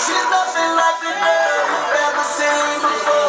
She's nothing like the girl you've ever seen before.